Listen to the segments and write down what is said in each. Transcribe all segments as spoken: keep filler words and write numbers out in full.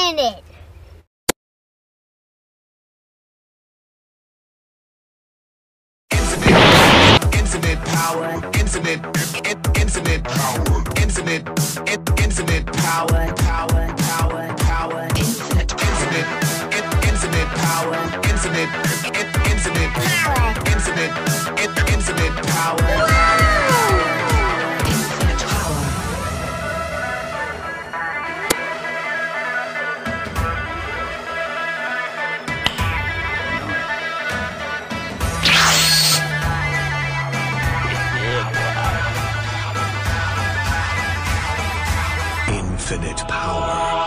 Infinite. Infinite power, infinite, infinite power, infinite, infinite power, power, power, power, infinite, infinite, infinite power, infinite, infinite power, infinite, infinite power, infinite power. Infinite power.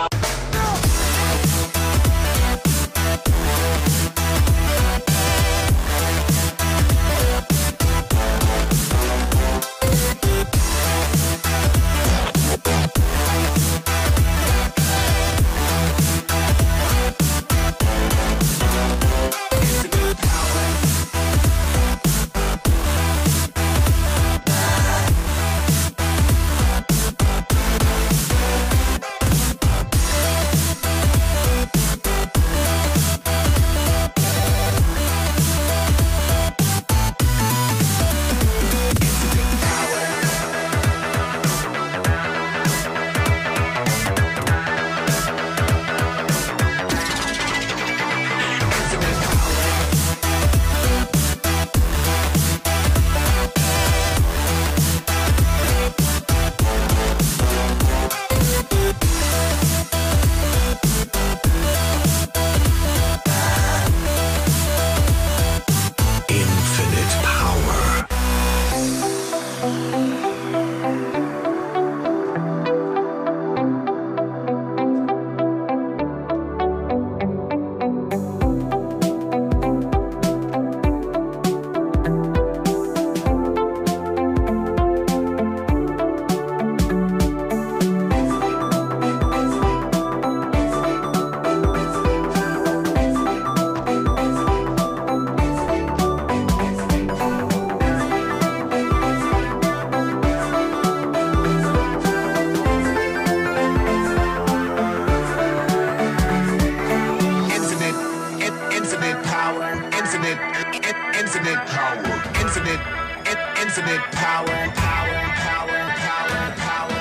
Infinite power, infinite, infinite power, power, power, power, power.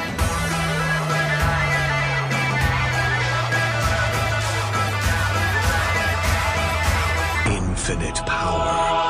Infinite power.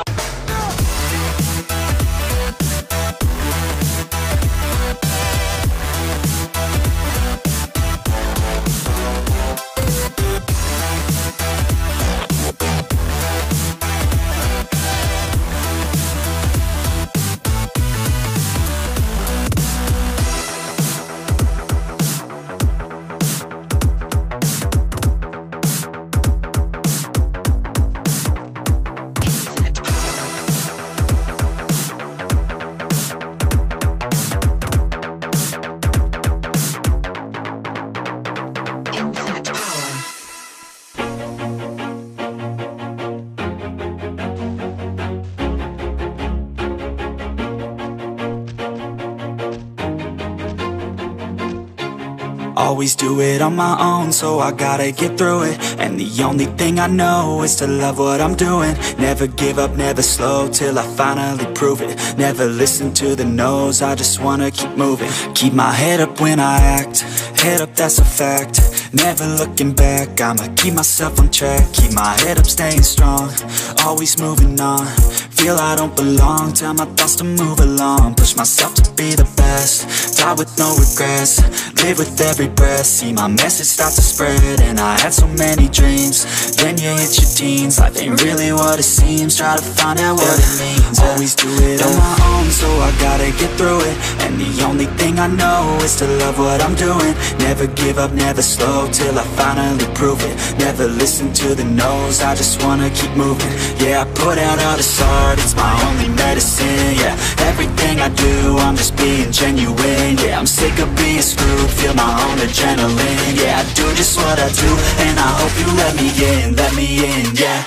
Always do it on my own, so I gotta get through it. And the only thing I know is to love what I'm doing. Never give up, never slow, till I finally prove it. Never listen to the no's, I just wanna keep moving. Keep my head up when I act, head up, that's a fact. Never looking back, I'ma keep myself on track. Keep my head up, staying strong, always moving on. Feel I don't belong, tell my thoughts to move along. Push myself to be the best, die with no regrets. Live with every breath, see my message start to spread. And I had so many dreams, then you hit your teens. Life ain't really what it seems, try to find out what it means. Always do it on my own, so I gotta get through it. And the only thing I know is to love what I'm doing. Never give up, never slow, till I finally prove it. Never listen to the no's, I just wanna keep moving. Yeah, I put out all this art, it's my only medicine. Yeah, everything I do, I'm just being genuine. Yeah, I'm sick of being screwed, feel my own adrenaline. Yeah, I do just what I do, and I hope you let me in, let me in, yeah.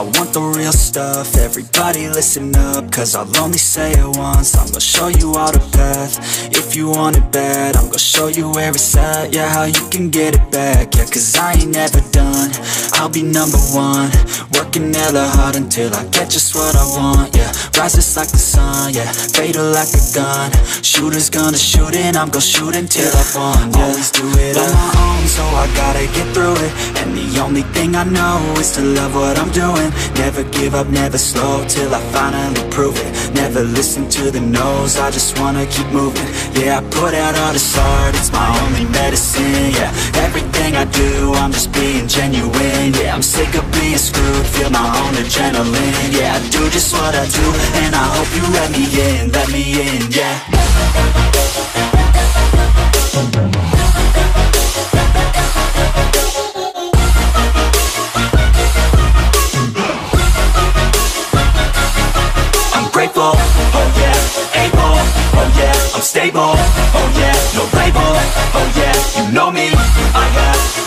want the real stuff, everybody listen up, cause I'll only say it once. I'm gonna show you all the path, if you want it bad. I'm gonna show you where it's at, yeah, how you can get it back. Yeah, cause I ain't never done, I'll be number one. Working hella hard until I get just what I want, yeah. Rises like the sun, yeah, fatal like a gun. Shooters gonna shoot and I'm gonna shoot until I won, yeah. Always do it on my own, so I gotta get through it. And the only thing I know is to love what I'm doing. Never give up, never slow, till I finally prove it. Never listen to the no's, I just wanna keep moving. Yeah, I put out all this art, it's my only medicine, yeah. Everything I do, I'm just being genuine, yeah. I'm sick of being screwed, feel my own adrenaline, yeah. I do just what I do, and I hope you let me in, let me in, yeah. Grateful, oh yeah, able, oh yeah, I'm stable, oh yeah, no label, oh yeah, you know me, I have